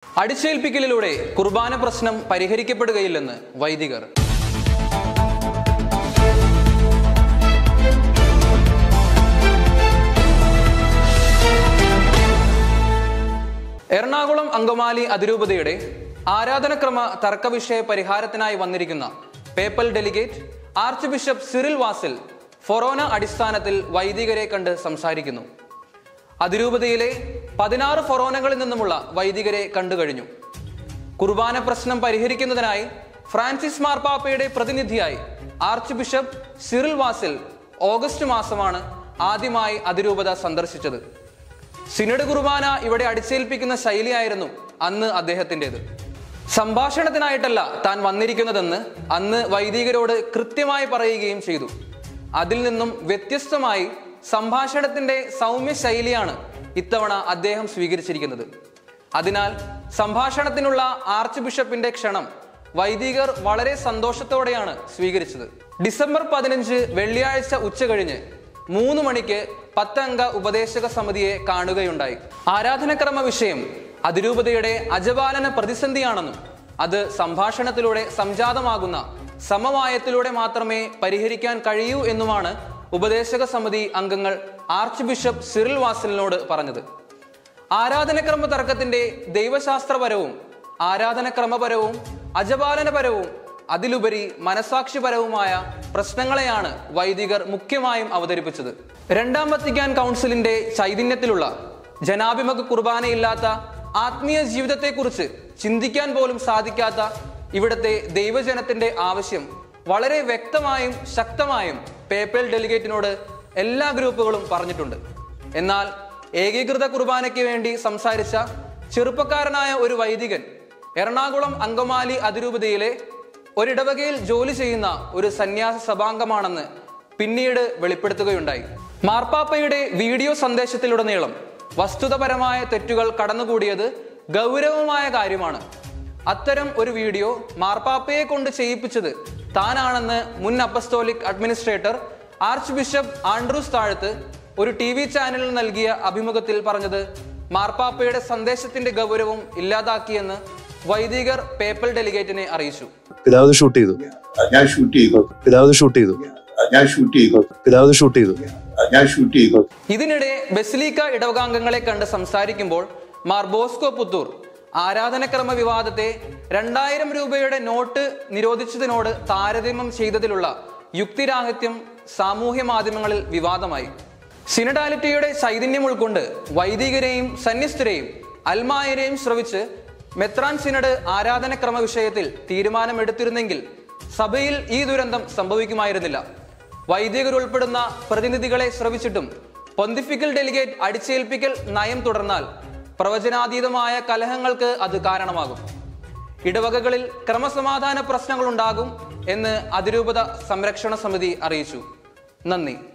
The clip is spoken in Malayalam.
അടിച്ചേൽപ്പിക്കലിലൂടെ കുർബാന പ്രശ്നം പരിഹരിക്കപ്പെടുകയില്ലെന്ന് വൈദികർ. എറണാകുളം അങ്കമാലി അതിരൂപതയുടെ ആരാധനക്രമ തർക്കവിഷയ പരിഹാരത്തിനായി വന്നിരിക്കുന്ന papal delegate archbishop Cyril Vasil ഫൊറോന അടിസ്ഥാനത്തിൽ വൈദികരെ കണ്ട് സംസാരിക്കുന്നു. അതിരൂപതയിലെ 16 ഫൊറോനകളിൽ നിന്നുമുള്ള വൈദികരെ കണ്ടുകഴിഞ്ഞു. കുർബാന പ്രശ്നം പരിഹരിക്കുന്നതിനായി ഫ്രാൻസിസ് മാർപ്പാപ്പയുടെ പ്രതിനിധിയായി archbishop Cyril Vasil August മാസമാണ് ആദ്യമായി അതിരൂപത സന്ദർശിച്ചത്. സിനഡ് കുർബാന ഇവിടെ അടിച്ചേൽപ്പിക്കുന്ന ശൈലിയായിരുന്നു അന്ന് അദ്ദേഹത്തിൻ്റെത്. സംഭാഷണത്തിനായിട്ടല്ല താൻ വന്നിരിക്കുന്നതെന്ന് അന്ന് വൈദികരോട് കൃത്യമായി പറയുകയും ചെയ്തു. അതിൽ നിന്നും വ്യത്യസ്തമായി സംഭാഷണത്തിന്റെ സൗമ്യ ശൈലിയാണ് ഇത്തവണ അദ്ദേഹം സ്വീകരിച്ചിരിക്കുന്നത്. അതിനാൽ സംഭാഷണത്തിനുള്ള ആർച്ച് ബിഷപ്പിന്റെ ക്ഷണം വൈദികർ വളരെ സന്തോഷത്തോടെയാണ് സ്വീകരിച്ചത്. ഡിസംബർ 15 വെള്ളിയാഴ്ച ഉച്ചകഴിഞ്ഞ് 3 മണിക്ക് 10 അംഗ ഉപദേശക സമിതിയെ കാണുകയുണ്ടായി. ആരാധനക്രമ വിഷയം അതിരൂപതയുടെ അജപാലന പ്രതിസന്ധിയാണെന്നും അത് സംഭാഷണത്തിലൂടെ സംജാതമാകുന്ന സമവായത്തിലൂടെ മാത്രമേ പരിഹരിക്കാൻ കഴിയൂ എന്നുമാണ് ഉപദേശക സമിതി അംഗങ്ങൾ ആർച്ച് ബിഷപ്പ് സിറിൽ വാസിലിനോട് പറഞ്ഞത്. ആരാധനക്രമ തർക്കത്തിന്റെ ദൈവശാസ്ത്രപരവും ആരാധനക്രമപരവും അജപാലനപരവും അതിലുപരി മനസാക്ഷിപരവുമായ പ്രശ്നങ്ങളെയാണ് വൈദികർ മുഖ്യമായും അവതരിപ്പിച്ചത്. 2ാം വത്തിക്കാൻ കൗൺസിലിന്റെ ചൈതന്യത്തിലുള്ള ജനാഭിമുഖ കുർബാനയില്ലാത്ത ആത്മീയ ജീവിതത്തെക്കുറിച്ച് ചിന്തിക്കാൻ പോലും സാധിക്കാത്ത ഇവിടുത്തെ ദൈവജനത്തിന്റെ ആവശ്യം വളരെ വ്യക്തമായും ശക്തമായും പേപ്പൽ ഡെലിഗേറ്റിനോട് എല്ലാ ഗ്രൂപ്പുകളും പറഞ്ഞിട്ടുണ്ട്. എന്നാൽ ഏകീകൃത കുർബാനയ്ക്ക് വേണ്ടി സംസാരിച്ച ചെറുപ്പക്കാരനായ ഒരു വൈദികൻ എറണാകുളം അങ്കമാലി അതിരൂപതയിലെ ഒരിടവകയിൽ ജോലി ചെയ്യുന്ന ഒരു സന്യാസ സഭാംഗമാണെന്ന് പിന്നീട് വെളിപ്പെടുത്തുകയുണ്ടായി. മാർപ്പാപ്പയുടെ വീഡിയോ സന്ദേശത്തിലുടനീളം വസ്തുതപരമായ തെറ്റുകൾ കടന്നുകൂടിയത് ഗൗരവമായ കാര്യമാണ്. അത്തരം ഒരു വീഡിയോ മാർപ്പാപ്പയെ കൊണ്ട് ചെയ്യിപ്പിച്ചത് താനാണെന്ന് മുൻ apostolic administrator archbishop Andrews Thazhath ഒരു TV ചാനലിൽ നൽകിയ അഭിമുഖത്തിൽ പറഞ്ഞത് മാർപ്പാപ്പയുടെ സന്ദേശത്തിന്റെ ഗൗരവം ഇല്ലാതാക്കിയെന്ന് വൈദികർ പേപ്പൽ ഡെലിഗേറ്റിനെ അറിയിച്ചു. പിതാവ് ഷൂട്ട് ചെയ്തു, ഞാൻ ഷൂട്ട് ചെയ്തു, പിതാവ് ഷൂട്ട് ചെയ്തു, ഞാൻ ഷൂട്ട് ചെയ്തു, പിതാവ് ഷൂട്ട് ചെയ്തു, ഞാൻ ഷൂട്ട് ചെയ്തു. ഇതിനിടെ ബസിലിക്ക ഇടവകാംഗങ്ങളെ കണ്ട് സംസാരിക്കുമ്പോൾ മാർ ബോസ്കോ പുത്തൂർ ആരാധനക്രമ വിവാദത്തെ 2000 രൂപയുടെ നോട്ട് നിരോധിച്ചതിനോട് താരതമ്യം ചെയ്തതിലുള്ള യുക്തിരാഹിത്യം സാമൂഹ്യ മാധ്യമങ്ങളിൽ വിവാദമായി. സിനഡാലിറ്റിയുടെ ചൈതന്യം ഉൾക്കൊണ്ട് വൈദികരെയും സന്യസ്തരെയും അൽമായരെയും ശ്രവിച്ച് മെത്രാൻ സിനഡ് ആരാധനക്രമ വിഷയത്തിൽ തീരുമാനമെടുത്തിരുന്നെങ്കിൽ സഭയിൽ ഈ ദുരന്തം സംഭവിക്കുമായിരുന്നില്ല. വൈദികരുൾപ്പെടുന്ന പ്രതിനിധികളെ ശ്രവിച്ചിട്ടും പൊന്തിഫിക്കൽ ഡെലിഗേറ്റ് അടിച്ചേൽപ്പിക്കൽ നയം തുടർന്നാൽ പ്രവചനാതീതമായ കലഹങ്ങൾക്ക് അത് കാരണമാകും. ഇടവകകളിൽ ക്രമസമാധാന പ്രശ്നങ്ങളുണ്ടാകും എന്ന് അതിരൂപത സംരക്ഷണ സമിതി അറിയിച്ചു. നന്ദി.